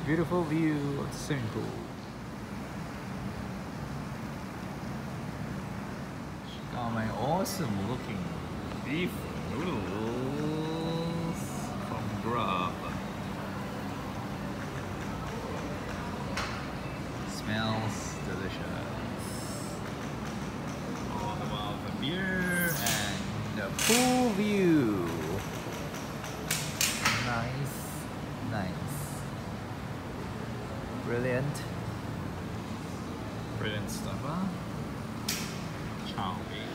beautiful view of the swimming pool. Got my awesome looking beef noodles from Grub. Smells delicious. All the while the beer and the pool view. Nice, nice. Brilliant. Brilliant stuff, huh? Chow mein.